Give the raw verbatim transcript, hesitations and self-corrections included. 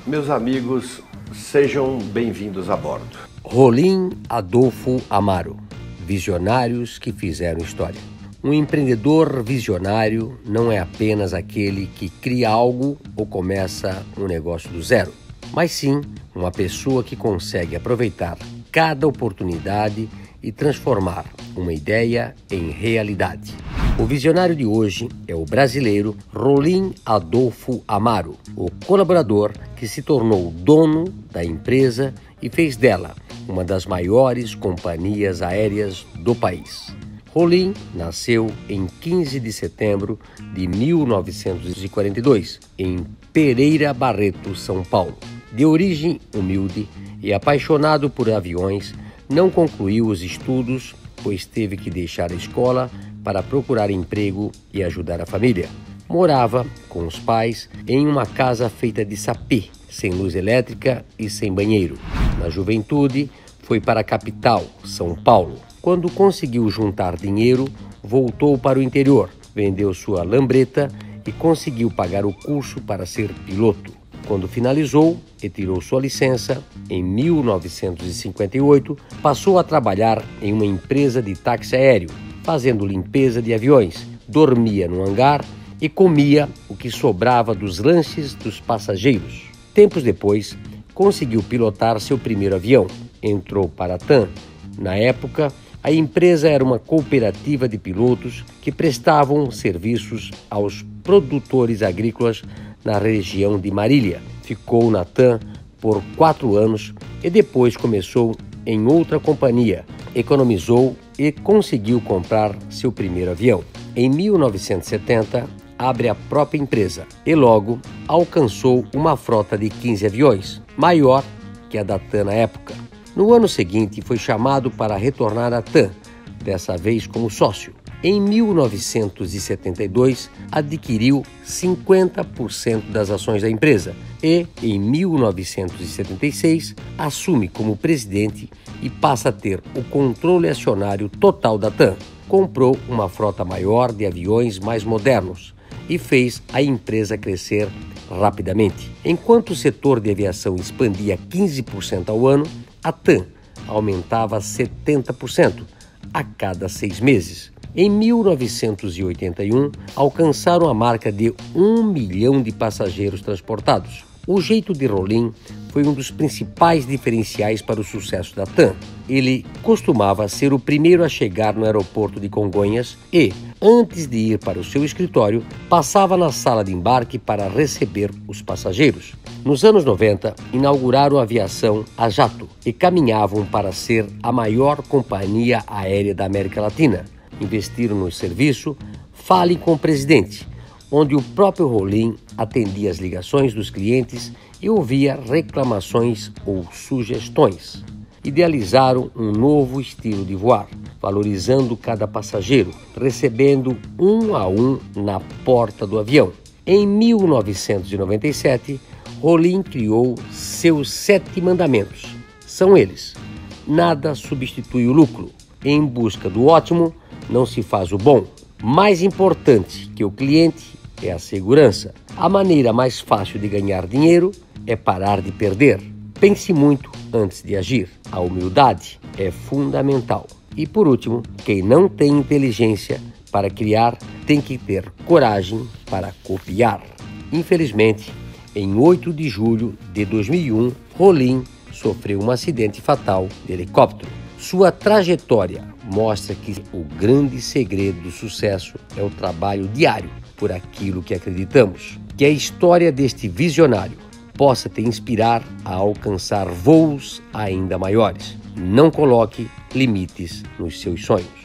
Meus amigos, sejam bem-vindos a bordo. Rolim Adolfo Amaro, visionários que fizeram história. Um empreendedor visionário não é apenas aquele que cria algo ou começa um negócio do zero, mas sim uma pessoa que consegue aproveitar cada oportunidade e transformar uma ideia em realidade. O visionário de hoje é o brasileiro Rolim Adolfo Amaro, o colaborador que se tornou dono da empresa e fez dela uma das maiores companhias aéreas do país. Rolim nasceu em quinze de setembro de mil novecentos e quarenta e dois, em Pereira Barreto, São Paulo. De origem humilde e apaixonado por aviões, não concluiu os estudos, pois teve que deixar a escola para procurar emprego e ajudar a família. Morava com os pais em uma casa feita de sapê, sem luz elétrica e sem banheiro. Na juventude, foi para a capital, São Paulo. Quando conseguiu juntar dinheiro, voltou para o interior, vendeu sua lambreta e conseguiu pagar o curso para ser piloto. Quando finalizou e tirou sua licença, em mil novecentos e cinquenta e oito, passou a trabalhar em uma empresa de táxi aéreo, fazendo limpeza de aviões, dormia no hangar e comia o que sobrava dos lanches dos passageiros. Tempos depois, conseguiu pilotar seu primeiro avião. Entrou para a TAM. Na época, a empresa era uma cooperativa de pilotos que prestavam serviços aos produtores agrícolas na região de Marília. Ficou na TAM por quatro anos e depois começou em outra companhia. Economizou e conseguiu comprar seu primeiro avião. Em mil novecentos e setenta, abre a própria empresa e logo alcançou uma frota de quinze aviões, maior que a da TAM na época. No ano seguinte, foi chamado para retornar à TAM, dessa vez como sócio. Em mil novecentos e setenta e dois, adquiriu cinquenta por cento das ações da empresa e, em mil novecentos e setenta e seis, assume como presidente e passa a ter o controle acionário total da TAM. Comprou uma frota maior de aviões mais modernos e fez a empresa crescer rapidamente. Enquanto o setor de aviação expandia quinze por cento ao ano, a TAM aumentava setenta por cento a cada seis meses. Em mil novecentos e oitenta e um, alcançaram a marca de um milhão de passageiros transportados. O jeito de Rolim foi um dos principais diferenciais para o sucesso da TAM. Ele costumava ser o primeiro a chegar no aeroporto de Congonhas e, antes de ir para o seu escritório, passava na sala de embarque para receber os passageiros. Nos anos noventa, inauguraram a aviação a jato e caminhavam para ser a maior companhia aérea da América Latina. Investiram no serviço Fale com o Presidente, onde o próprio Rolim atendia as ligações dos clientes e ouvia reclamações ou sugestões. Idealizaram um novo estilo de voar, valorizando cada passageiro, recebendo um a um na porta do avião. Em mil novecentos e noventa e sete, Rolim criou seus sete mandamentos. São eles: nada substitui o lucro. Em busca do ótimo, não se faz o bom. Mais importante que o cliente é a segurança. A maneira mais fácil de ganhar dinheiro é parar de perder. Pense muito antes de agir. A humildade é fundamental. E por último, quem não tem inteligência para criar tem que ter coragem para copiar. Infelizmente, em oito de julho de dois mil e um, Rolim sofreu um acidente fatal de helicóptero. Sua trajetória mostra que o grande segredo do sucesso é o trabalho diário por aquilo que acreditamos. Que a história deste visionário possa te inspirar a alcançar voos ainda maiores. Não coloque limites nos seus sonhos.